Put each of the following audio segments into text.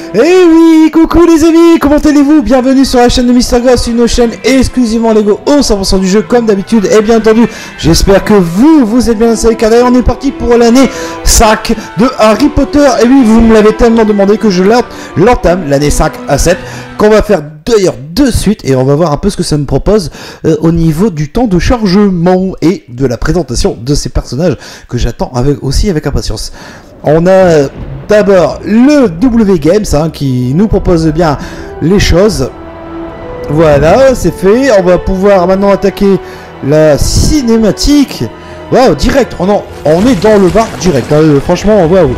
Eh oui, coucou les amis, comment allez-vous? Bienvenue sur la chaîne de Mister Ghost, une chaîne exclusivement Lego au 100% du jeu comme d'habitude. Et bien entendu, j'espère que vous êtes bien installés car d'ailleurs on est parti pour l'année 5 de Harry Potter. Et oui, vous me l'avez tellement demandé que je l'entame, l'année 5 à 7, qu'on va faire d'ailleurs de suite. Et on va voir un peu ce que ça me propose au niveau du temps de chargement et de la présentation de ces personnages que j'attends aussi avec impatience. On a d'abord le W Games qui nous propose bien les choses. Voilà, c'est fait. On va pouvoir maintenant attaquer la cinématique. Waouh, direct. On est dans le bar direct. Franchement, waouh.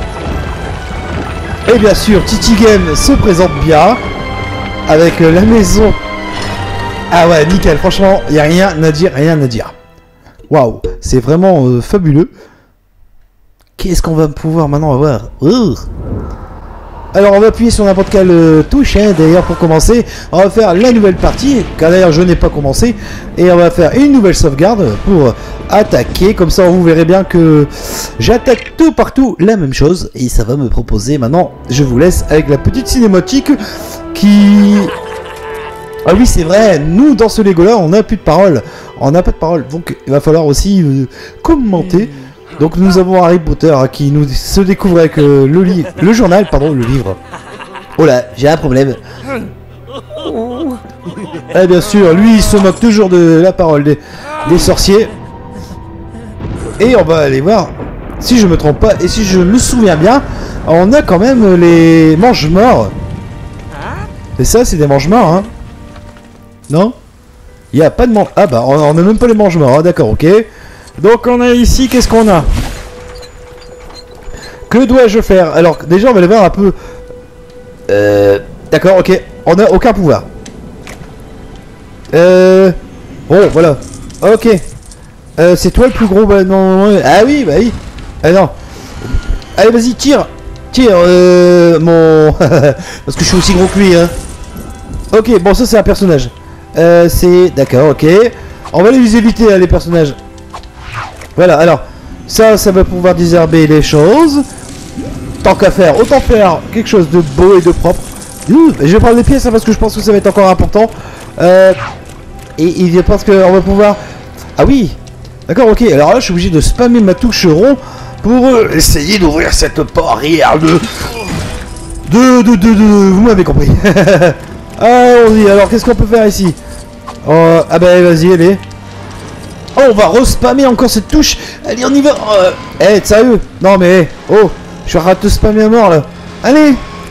Et bien sûr, Titi Game se présente bien avec la maison. Ah ouais, nickel. Franchement, il n'y a rien à dire, Waouh, c'est vraiment fabuleux. Qu'est-ce qu'on va pouvoir maintenant avoir? Alors on va appuyer sur n'importe quelle touche d'ailleurs pour commencer. On va faire la nouvelle partie, car d'ailleurs je n'ai pas commencé. Et on va faire une nouvelle sauvegarde pour attaquer. Comme ça vous verrez bien que j'attaque tout partout la même chose. Et ça va me proposer maintenant, je vous laisse avec la petite cinématique qui... Ah oui c'est vrai, nous dans ce Lego là on n'a plus de parole. On n'a pas de parole, donc il va falloir aussi commenter. Donc nous avons Harry Potter qui nous se découvre avec le journal, pardon, le livre. Oh là, j'ai un problème. Et bien sûr, lui il se moque toujours de la parole des sorciers. Et on va aller voir, si je me trompe pas, et si je me souviens bien, on a quand même les mange-morts. Et ça c'est des mange-morts, hein. Non? Il n'y a pas de mange... Ah bah on n'a même pas les mange-morts, hein, d'accord, ok. Donc on a ici, qu'est-ce qu'on a? Que dois-je faire? Alors déjà on va aller voir un peu. D'accord, ok. On n'a aucun pouvoir. Bon, voilà. Ok. C'est toi le plus gros, bah non. Ah oui, bah oui. Ah non. Allez, vas-y, tire. Tire, mon... Parce que je suis aussi gros que lui, hein. Ok, bon ça c'est un personnage. C'est... D'accord, ok. On va les éviter, les personnages. Voilà, alors, ça va pouvoir désherber les choses. Tant qu'à faire, autant faire quelque chose de beau et de propre. Je vais prendre les pièces parce que je pense que ça va être encore important. Et je pense qu'on va pouvoir... Ah oui. D'accord, ok. Alors là, je suis obligé de spammer ma touche rond pour essayer d'ouvrir cette portière Vous m'avez compris. Allons-y, alors qu'est-ce qu'on peut faire ici? Ah bah vas-y, allez. Oh, on va respammer encore cette touche. Allez, on y va. Eh, sérieux? Non, mais... Oh, je suis en train de te spammer à mort, là. Allez.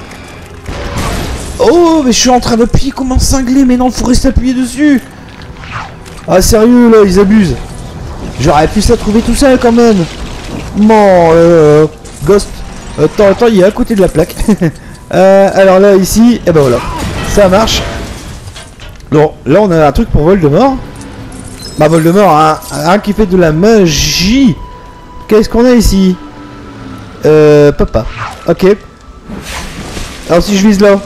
Oh, mais je suis en train d'appuyer comme un cinglé. Mais non, faut rester appuyé dessus. Ah, sérieux, là, ils abusent. J'aurais pu ça trouver tout seul, quand même. Bon, Ghost. Attends, il est à côté de la plaque. Alors là, ici... Eh ben voilà. Ça marche. Bon, là, on a un truc pour Voldemort. Bah Voldemort, un qui fait de la magie. Qu'est-ce qu'on a ici? Papa. Ok. Alors si je vise là.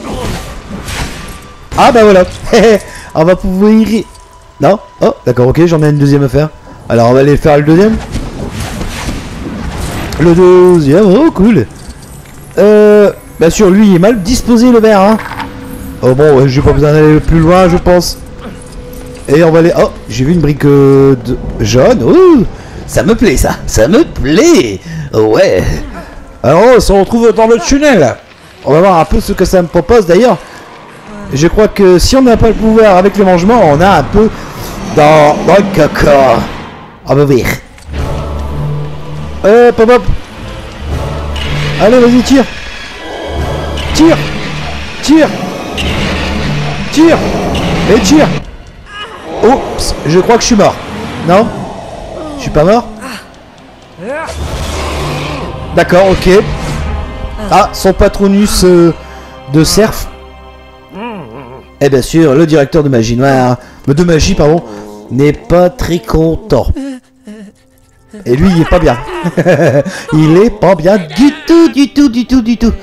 Ah bah voilà. On va pouvoir y... Non? Oh, d'accord, ok, j'en ai une deuxième à faire. Alors on va aller faire le deuxième. Le deuxième, oh cool. Bien sûr, lui il est mal disposé le verre, hein. Oh bon, j'ai pas besoin d'aller plus loin, je pense. Et on va aller... Oh, j'ai vu une brique jaune. Ouh, ça me plaît, ça me plaît. Ouais. Alors, on se retrouve dans le tunnel. On va voir un peu ce que ça me propose. D'ailleurs, je crois que si on n'a pas le pouvoir avec les mangements, on a un peu dans le caca. On va voir. Hop, hop, hop. Allez, vas-y, tire. Tire. Tire. Tire. Et tire. Oups, je crois que je suis mort. Non? Je suis pas mort? D'accord, ok. Ah, son patronus de cerf. Et bien sûr, le directeur de magie noire, de magie, pardon, n'est pas très content. Et lui, il est pas bien. Il est pas bien du tout.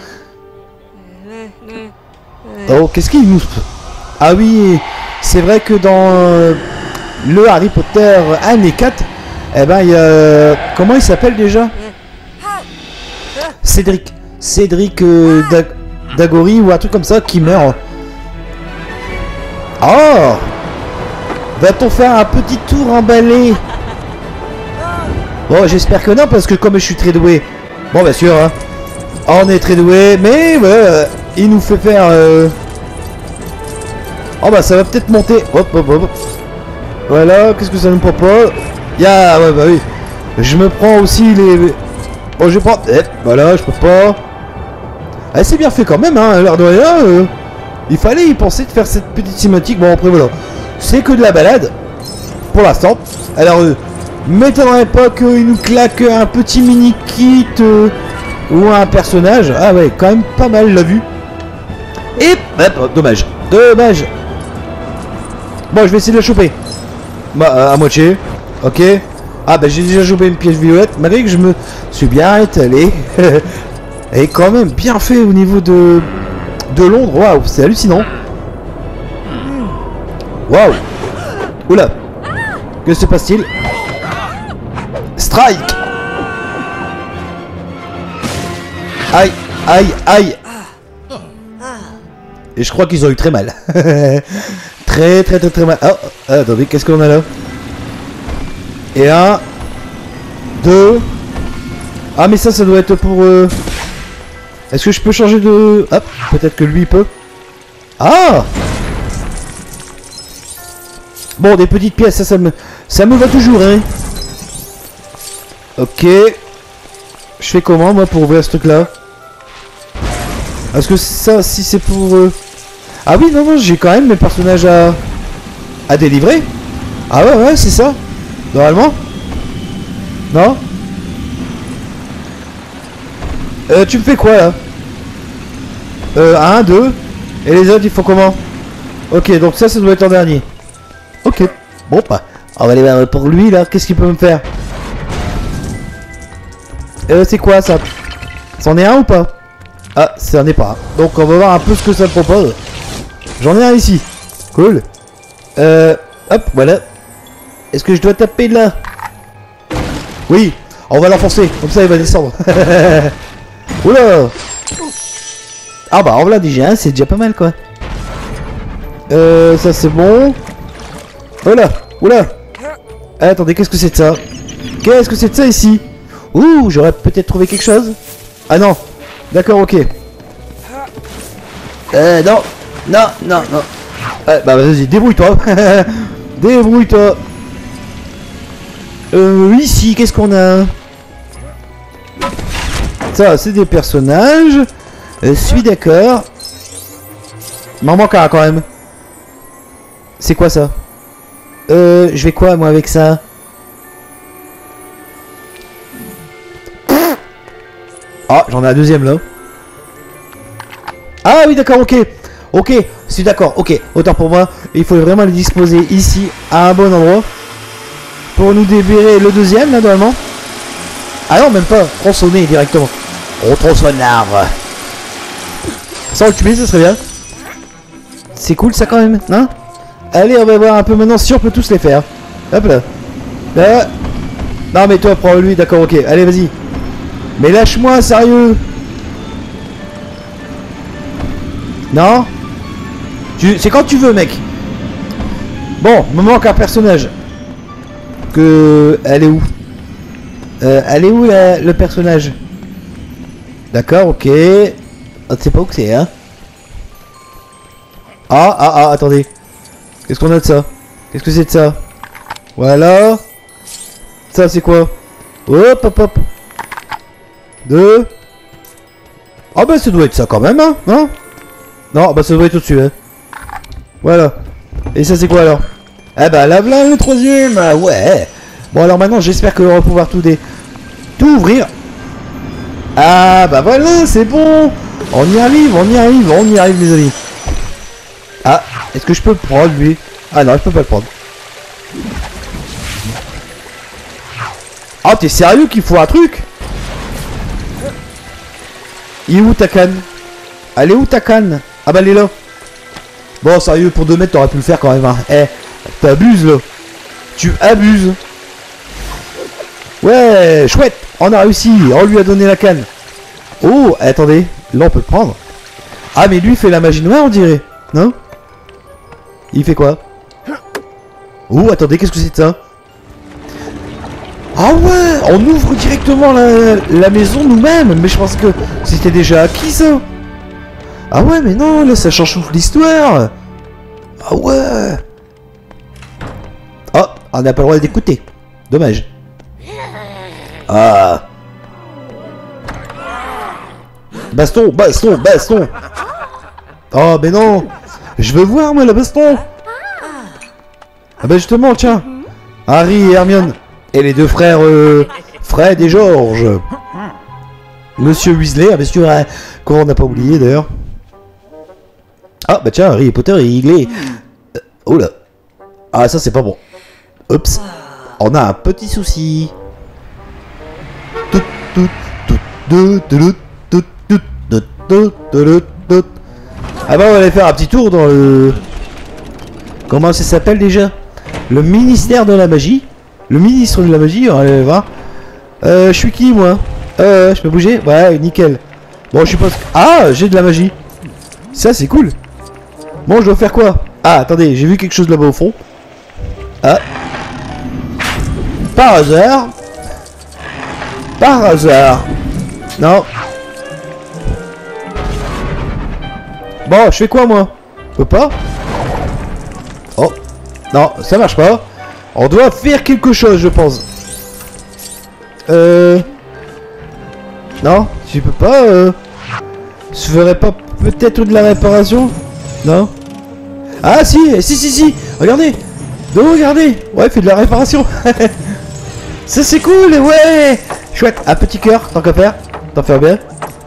Oh, qu'est-ce qu'il nous... Ah oui, c'est vrai que dans le Harry Potter année 4, eh ben il y a... Comment il s'appelle déjà? Cédric. d'Agori ou un truc comme ça qui meurt. Oh! Va-t-on faire un petit tour emballé? Bon, j'espère que non, parce que comme je suis très doué... Bon, bien sûr, hein. On est très doué, mais ouais, il nous fait faire... Oh bah ça va peut-être monter. Hop, hop, hop. Voilà, qu'est-ce que ça nous propose? Ya, ouais, bah oui. Je me prends aussi les... Oh, je prends... voilà, je peux pas... Ah, c'est bien fait quand même, hein, l'air de rien. Il fallait y penser de faire cette petite cinématique. Bon, après, voilà. C'est que de la balade. Pour l'instant. Alors, m'étonnerait pas qu'il nous claque un petit mini-kit ou un personnage. Ah ouais, quand même pas mal, la vue. Et... hop, dommage. Dommage. Bon, je vais essayer de la choper. Bah, à moitié. Ok. Ah, bah, j'ai déjà chopé une pièce violette. Malgré que je me suis bien étalé. Et quand même bien fait au niveau de Londres. Waouh, c'est hallucinant. Waouh. Oula. Que se passe-t-il? Strike. Aïe, aïe, aïe. Et je crois qu'ils ont eu très mal. Très mal. Oh, attendez, qu'est-ce qu'on a là? Et un, deux. Ah, mais ça doit être pour... Est-ce que je peux changer de... Hop, peut-être que lui peut. Ah! Bon, des petites pièces, ça me va toujours, hein. Ok. Je fais comment, moi, pour ouvrir ce truc-là? Est-ce que ça, si c'est pour... Ah oui, non, j'ai quand même mes personnages à délivrer. Ah ouais, c'est ça. Normalement. Non? Tu me fais quoi, là? 1, 2. Et les autres, ils font comment? Ok, donc ça doit être en dernier. Ok. Bon, bah, on va aller voir pour lui, là. Qu'est-ce qu'il peut me faire? C'est quoi, ça? C'en est un ou pas? Ah, c'en est pas. Donc, on va voir un peu ce que ça propose. J'en ai un ici. Cool. Hop, voilà. Est-ce que je dois taper là? Oui. On va l'enfoncer. Comme ça, il va descendre. Oula. Ah bah, en voilà déjà, c'est déjà pas mal, quoi. Ça, c'est bon. Oula. Oula. Attendez, qu'est-ce que c'est de ça? Qu'est-ce que c'est de ça, ici? Ouh, j'aurais peut-être trouvé quelque chose. Ah non. D'accord, ok. Non. Non. Bah vas-y, débrouille-toi. Débrouille-toi. Ici, qu'est-ce qu'on a? Ça, c'est des personnages. Suis d'accord. M'en manque un quand même. C'est quoi ça? Je vais quoi moi avec ça? Ah, j'en ai un deuxième là. Ah oui, d'accord, ok. Ok, c'est d'accord, ok. Autant pour moi, il faut vraiment le disposer ici, à un bon endroit. Pour nous libérer le deuxième, là, normalement. Ah non, même pas. Tronçonner directement. On tronçonne l'arbre. Sans le tuer, ça serait bien. C'est cool, ça, quand même, hein? Allez, on va voir un peu maintenant si on peut tous les faire. Hop là. Là. Non, mais toi, prends lui, d'accord, ok. Allez, vas-y. Mais lâche-moi, sérieux. Non? C'est quand tu veux, mec. Bon, me manque un personnage. Elle est où? Elle est où, le personnage? D'accord, ok. On ne sait pas où que c'est, hein. Ah, attendez. Qu'est-ce qu'on a de ça? Qu'est-ce que c'est de ça? Voilà. Ça, c'est quoi? Hop. 2. Ah bah ça doit être ça quand même, hein, hein? Non, bah ça doit être au-dessus, hein. Voilà. Et ça, c'est quoi, alors? Ah bah là, voilà le troisième. Ouais. Bon, alors maintenant, j'espère qu'on va pouvoir tout ouvrir. Ah bah voilà, c'est bon. On y arrive, les amis. Ah, est-ce que je peux le prendre, lui? Ah non, je peux pas le prendre. Ah, t'es sérieux qu'il faut un truc? Il est où ta canne? Elle est où ta canne? Ah bah elle est là. Bon, sérieux, pour 2 mètres, t'aurais pu le faire quand même, hein. Eh, t'abuses, là. Tu abuses. Ouais, chouette. On a réussi. On lui a donné la canne. Oh, attendez. Là, on peut le prendre. Ah, mais lui, il fait la magie noire, on dirait. Non? Il fait quoi? Oh, attendez, qu'est-ce que c'est ça? Ah ouais, on ouvre directement la maison nous-mêmes. Mais je pense que c'était déjà acquis, ça. Ah ouais, mais non, là, ça change toute l'histoire. Ah ouais. Oh, on n'a pas le droit d'écouter. Dommage. Ah. Baston, baston, baston. Oh, mais non. Je veux voir, moi, la baston. Ah bah justement, tiens. Harry et Hermione. Et les deux frères, Fred et George. Monsieur Weasley, bien sûr, qu'on n'a pas oublié, d'ailleurs. Ah, bah tiens, Harry Potter, il est... oh là. Ah, ça, c'est pas bon. Oups. On a un petit souci. Ah bah, on va aller faire un petit tour dans le... Comment ça s'appelle déjà? Le ministère de la magie. Le ministre de la magie, on va aller voir. Je suis qui, moi? Je peux bouger? Ouais, nickel. Bon, je suppose... Ah, j'ai de la magie. Ça, c'est cool. Bon, je dois faire quoi? Ah, attendez, j'ai vu quelque chose là-bas au fond. Ah. Par hasard. Par hasard. Non. Bon, je fais quoi, moi? Je peux pas? Oh. Non, ça marche pas. On doit faire quelque chose, je pense. Non, tu peux pas, Je ferais pas peut-être de la réparation? Non? Ah si. Regardez. Non, regardez. Ouais, fait de la réparation. Ça c'est cool, ouais. Chouette. Un petit cœur, tant qu'à faire. T'en fais bien.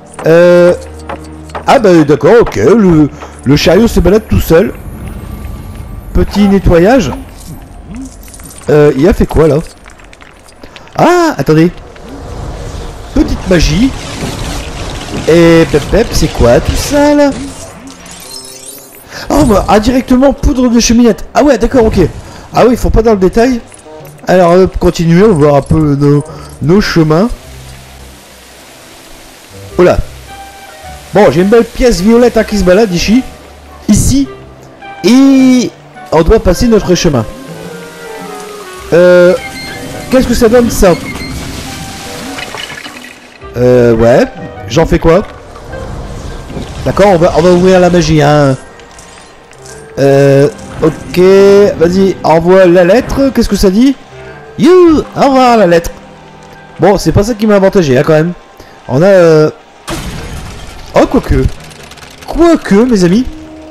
Ah bah d'accord, ok. Le chariot se balade tout seul. Petit nettoyage. Il a fait quoi là? Ah, attendez. Petite magie. Et pep, c'est quoi tout ça là? Oh bah, indirectement poudre de cheminette. Ah ouais, d'accord, ok. Ah oui, faut pas dans le détail. Alors, continuer, on va voir un peu nos chemins. Oh là. Bon, j'ai une belle pièce violette qui se balade ici. Ici. Et on doit passer notre chemin. Qu'est-ce que ça donne ça? Ouais. J'en fais quoi? D'accord, on va ouvrir la magie, hein. Ok. Vas-y, envoie la lettre. Qu'est-ce que ça dit? You, au revoir la lettre. Bon, c'est pas ça qui m'a avantagé, hein, quand même. On a... Oh, quoique. Quoique, mes amis.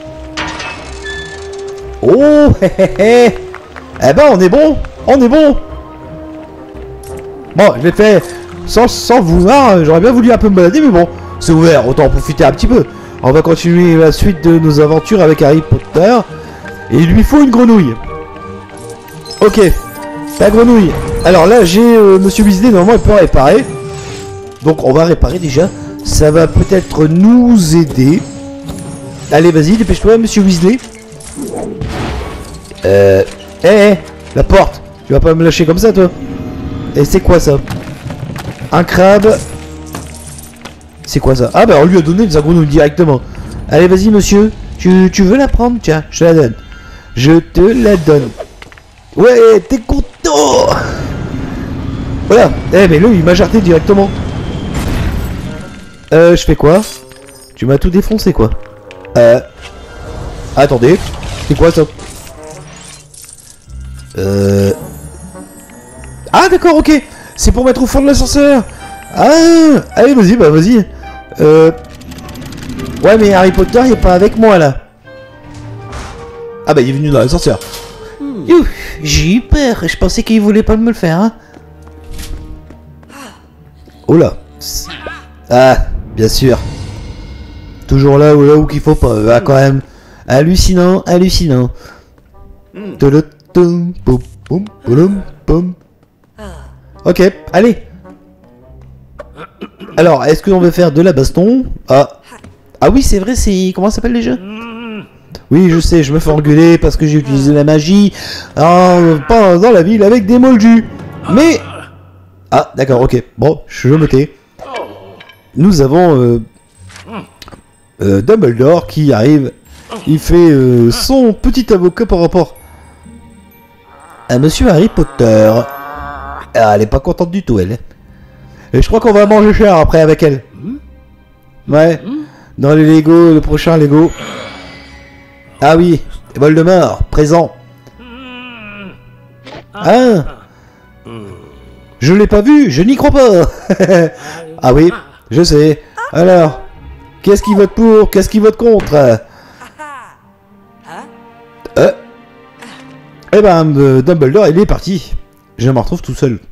Oh, hé hé hé. Eh ben, on est bon. On est bon. Bon, je l'ai fait sans vouloir. J'aurais bien voulu un peu me balader, mais bon. C'est ouvert, autant en profiter un petit peu. On va continuer la suite de nos aventures avec Harry Potter. Et il lui faut une grenouille. Ok. La grenouille. Alors là, j'ai Monsieur Weasley, normalement, il peut réparer. Donc, on va réparer déjà. Ça va peut-être nous aider. Allez, vas-y, dépêche-toi, Monsieur Weasley. La porte. Tu vas pas me lâcher comme ça, toi. Et c'est quoi, ça? Un crabe. C'est quoi, ça? Ah, bah, on lui a donné des grenouilles directement. Allez, vas-y, monsieur. Tu veux la prendre? Tiens, je te la donne. Je te la donne. Ouais, t'es content. Voilà. Eh, mais lui, il m'a jarté directement. Je fais quoi? Tu m'as tout défoncé, quoi. Attendez. C'est quoi, ça? Ah, d'accord, ok. C'est pour mettre au fond de l'ascenseur. Ah, allez, vas-y, bah, vas-y. Ouais, mais Harry Potter, il est pas avec moi, là. Ah, bah, il est venu dans l'ascenseur. J'ai eu peur. Je pensais qu'il voulait pas me le faire, hein. Oh là. Ah, bien sûr. Toujours là où qu'il faut pas. Ah, quand même. Hallucinant, hallucinant. Ok, allez. Alors, est-ce qu'on veut faire de la baston? Ah oui, c'est vrai, c'est... Comment ça s'appelle déjà? Oui, je sais, je me fais engueuler parce que j'ai utilisé la magie pas dans la ville avec des moldus. Mais... Ah, d'accord, ok. Bon, je me tais. Nous avons... Dumbledore qui arrive. Il fait son petit avocat par rapport à Monsieur Harry Potter. Ah, elle est pas contente du tout, elle. Et je crois qu'on va manger cher après avec elle. Ouais. Dans les Lego, le prochain Lego. Ah oui, Voldemort, présent. Ah, je l'ai pas vu, je n'y crois pas. Ah oui, je sais. Alors, qu'est-ce qui vote pour, qu'est-ce qui vote contre? Eh ben, Dumbledore, il est parti. Je me retrouve tout seul.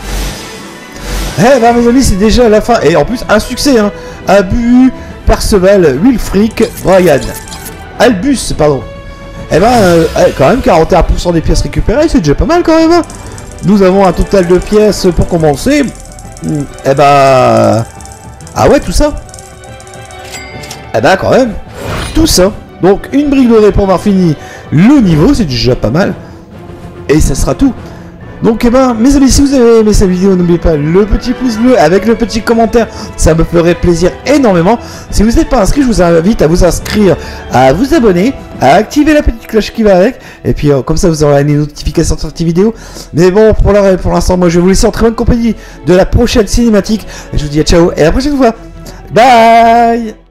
Eh ben, mes amis, c'est déjà la fin. Et en plus, un succès, hein. Abu, Perceval, Wulfric, Brian. Albus, pardon. Eh ben, quand même, 41% des pièces récupérées, c'est déjà pas mal quand même. Hein. Nous avons un total de pièces pour commencer. Eh ben... Ah ouais, tout ça. Eh ben, quand même. Tout ça. Donc, une brique dorée pour avoir fini le niveau, c'est déjà pas mal. Et ça sera tout. Donc, eh ben, mes amis, si vous avez aimé cette vidéo, n'oubliez pas le petit pouce bleu avec le petit commentaire. Ça me ferait plaisir énormément. Si vous n'êtes pas inscrit, je vous invite à vous inscrire, à vous abonner, à activer la petite cloche qui va avec. Et puis, comme ça, vous aurez les notifications de sortie vidéo. Mais bon, pour l'instant, moi, je vais vous laisser en très bonne compagnie de la prochaine cinématique. Et je vous dis à ciao et à la prochaine fois. Bye!